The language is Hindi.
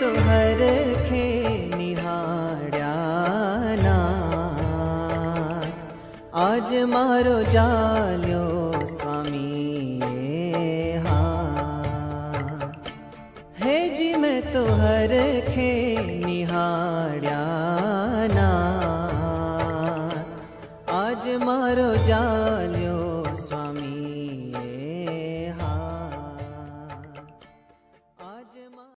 तो हर खे निहाळ्या नाथ, आज मारो जाल्यो स्वामी हाथ। हे जी मैं तो हर खे निहाळ्या नाथ, आज मारो जाल्यो स्वामी।